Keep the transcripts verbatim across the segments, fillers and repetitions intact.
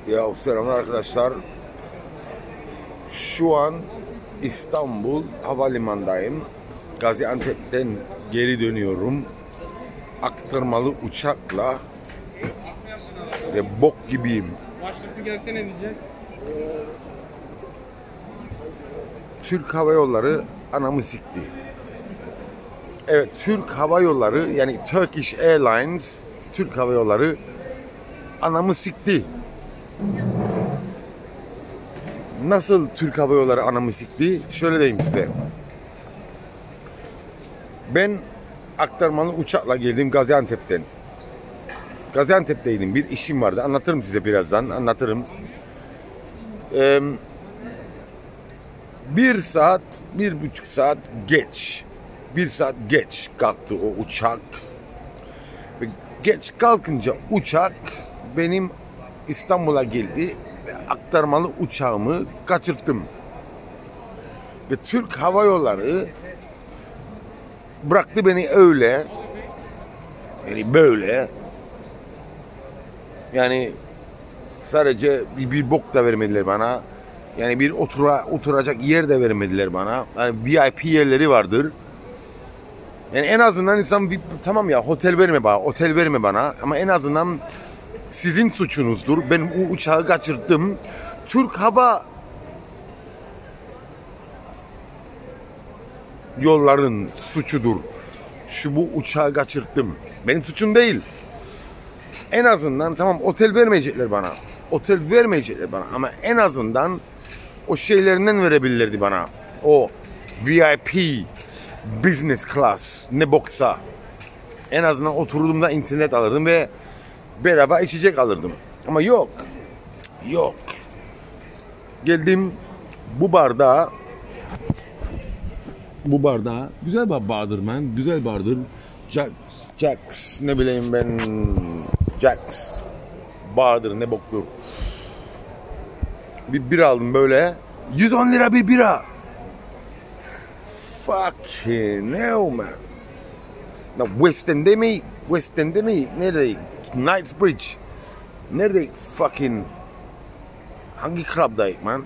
Ya selam arkadaşlar. Şu an İstanbul Havalimanı'ndayım. Gaziantep'ten geri dönüyorum. Aktarmalı uçakla ve bok gibiyim. Başkası gelse ne diyecek? Türk Hava Yolları anamı sikti. Evet, Türk Hava Yolları yani Turkish Airlines, Türk Hava Yolları anamı sikti. Nasıl Türk Hava Yolları anamı sikti? Şöyle diyeyim size. Ben aktarmalı uçakla geldim Gaziantep'ten. Gaziantep'teydim. Bir işim vardı. Anlatırım size birazdan. Anlatırım. Ee, bir saat, bir buçuk saat geç. Bir saat geç kalktı o uçak. Ve geç kalkınca uçak benim İstanbul'a geldi ve aktarmalı uçağımı kaçırttım. Ve Türk Hava Yolları bıraktı beni öyle. Yani böyle. Yani sadece bir, bir bok da vermediler bana. Yani bir otura, oturacak yer de vermediler bana. Yani V I P yerleri vardır. Yani en azından insan bir, tamam ya otel verme bana, otel verme bana ama en azından sizin suçunuzdur. Ben o uçağı kaçırdım. Türk Hava Yolların suçudur. Şu bu uçağı kaçırdım. Benim suçum değil. En azından tamam otel vermeyecekler bana. Otel vermeyecekler bana ama en azından o şeylerinden verebilirlerdi bana. O V I P business class ne boksa. En azından oturduğumda internet alırdım ve bedava içecek alırdım. Ama yok. Yok. Geldim bu bardağa. Bu bardağa. Güzel bir bardır man. Güzel bardır. Jack, Jack's ne bileyim ben. Jack's. Bardır ne boktur. Bir bira aldım böyle. yüz on lira bir bira. Fucking hell man. Now West End'de mi? West End'de mi? Nerede? Knightsbridge. Nerede fucking? Hangi club'dayız man?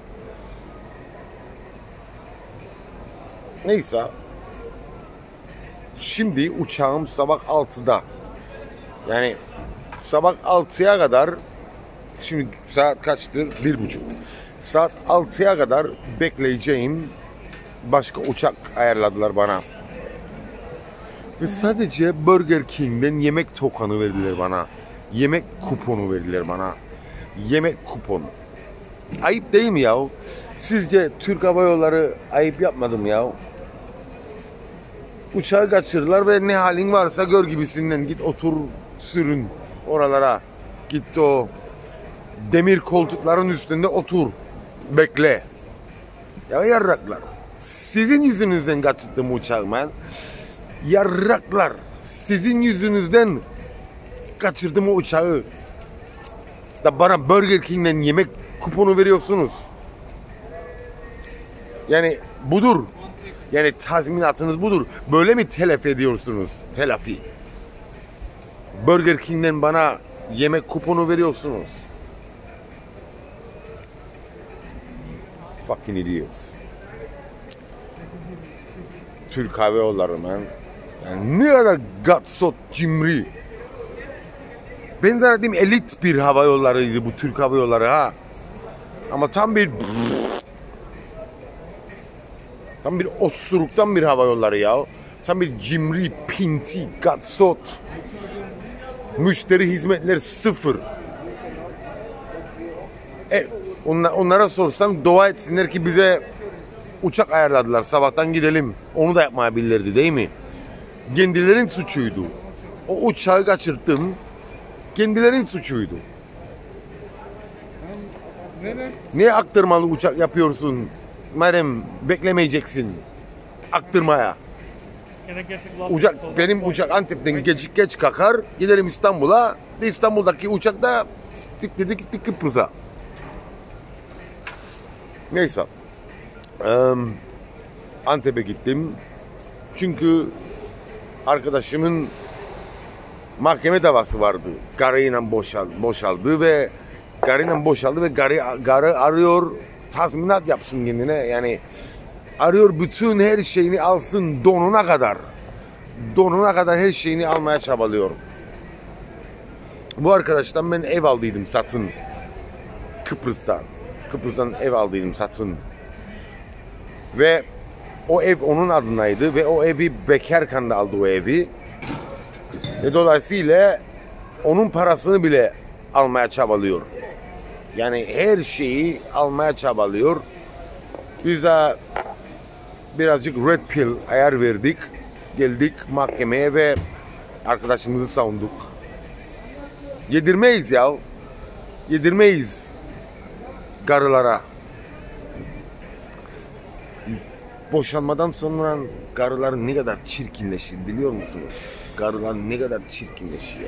Neyse. Şimdi uçağım sabah altıda. Yani sabah altıya kadar, şimdi saat kaçtır? Bir buçuk. Saat altıya kadar bekleyeceğim. Başka uçak ayarladılar bana. Ve sadece Burger King'den yemek tokanı verdiler bana. Yemek kuponu verdiler bana. Yemek kuponu. Ayıp değil mi ya? Sizce Türk Hava Yolları ayıp yapmadı mı ya? Uçağı kaçırdılar ve ne halin varsa gör gibisinden git otur sürün oralara. Git o demir koltukların üstünde otur. Bekle. Ya yarraklar. Sizin yüzünüzden kaçırdım uçağı ben. Yarraklar. Sizin yüzünüzden kaçırdım o uçağı. Da bana Burger King'den yemek kuponu veriyorsunuz. Yani budur. Yani tazminatınız budur. Böyle mi telafi ediyorsunuz? Telafi. Burger King'den bana yemek kuponu veriyorsunuz. Fucking idiots. Türk Hava Yolları man. Yani ne kadar gatsot cimri. Ben zannettim elit bir hava yollarıydı bu Türk Hava Yolları ha. Ama tam bir tam bir osuruktan bir hava yolları ya. Tam bir cimri, pinti, gatsot. Müşteri hizmetleri sıfır. E, onlara, onlara sorsam dua etsinler ki bize uçak ayarladılar. Sabahtan gidelim. Onu da yapmayabilirdi değil mi? Kendilerinin suçuydu. O uçağı kaçırttım. Kendilerinin suçuydu. Niye aktarmalı uçak yapıyorsun? Madem beklemeyeceksin aktırmaya. Uçak, benim uçak Antep'ten geç, geç kalkar. Giderim İstanbul'a. İstanbul'daki uçak da gitti gitti Kıbrıs'a. Neyse. Um, Antep'e gittim. Çünkü arkadaşımın mahkeme davası vardı. Karayla boşal, boşaldı ve Garıyla boşaldı ve garı, garı arıyor tazminat yapsın kendine. Yani arıyor bütün her şeyini alsın donuna kadar. Donuna kadar her şeyini almaya çabalıyor. Bu arkadaştan ben ev aldıydım satın. Kıbrıs'tan. Kıbrıs'tan ev aldıydım satın. Ve o ev onun adınaydı ve o evi bekarken de aldı o evi. Ve dolayısıyla onun parasını bile almaya çabalıyor. Yani her şeyi almaya çabalıyor. Biz de birazcık red pill ayar verdik. Geldik mahkemeye ve arkadaşımızı savunduk. Yedirmeyiz ya. Yedirmeyiz karılara. Boşanmadan sonra karılar ne kadar çirkinleşir biliyor musunuz? Karılar ne kadar çirkinleşiyor.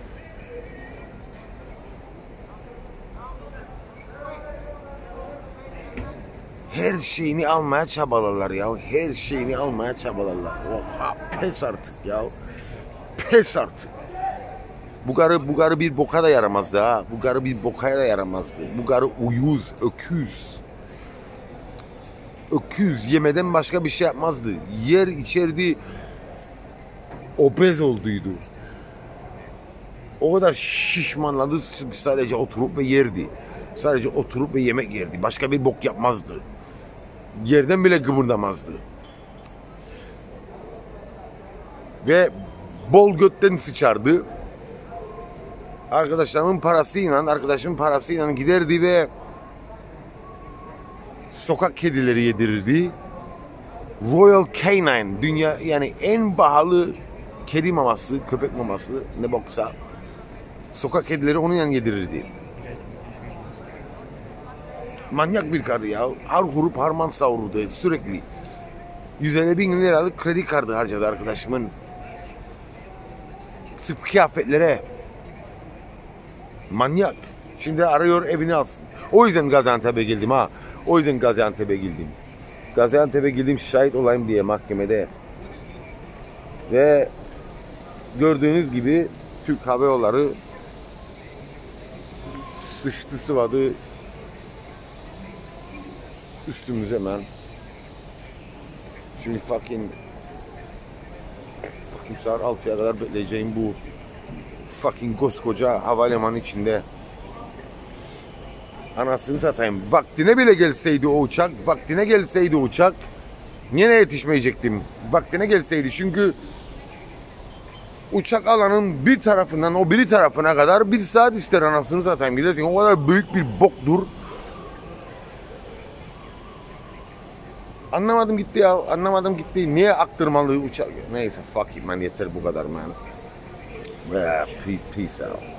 Her şeyini almaya çabalarlar ya. Her şeyini almaya çabalarlar. Oha pes artık ya. Pes artık. Bu karı, bu karı bir boka da yaramazdı ha. Bu karı bir boka da yaramazdı. Bu karı uyuz, öküz. Öküz yemeden başka bir şey yapmazdı. Yer içerdi. Obez olduydu. O kadar şişmanladı sadece oturup ve yerdi. Sadece oturup ve yemek yerdi. Başka bir bok yapmazdı. Yerden bile kımıldamazdı. Ve bol götten sıçardı. Arkadaşlarımın parasıyla, arkadaşımın parasıyla giderdi ve sokak kedileri yedirirdi. Royal Canin, dünya yani en pahalı kedi maması, köpek maması ne boksa sokak kedileri onun yanına yedirirdi. Manyak bir karı ya. Har hurup harman savurdu sürekli. yüz elli bin liralık kredi kartı harcadı arkadaşımın. Sırf kıyafetlere. Manyak. Şimdi arıyor evini alsın. O yüzden Gaziantep'e geldim ha. O yüzden Gaziantep'e geldim. Gaziantep'e geldim şahit olayım diye mahkemede. Ve gördüğünüz gibi Türk Hava Yolları sıçtı sıvadı üstümüze hemen. Şimdi fucking fucking saat altıya kadar bekleyeceğim bu fucking koskoca havalimanı içinde. Anasını satayım. Vaktine bile gelseydi o uçak, vaktine gelseydi uçak, yine yetişmeyecektim. Vaktine gelseydi çünkü uçak alanın bir tarafından o biri tarafına kadar bir saat ister anasını satayım. Gidersin o kadar büyük bir boktur. Anlamadım gitti ya, anlamadım gitti. Niye aktırmalı uçak? Neyse fuck it man, yeter bu kadar man. Peace out.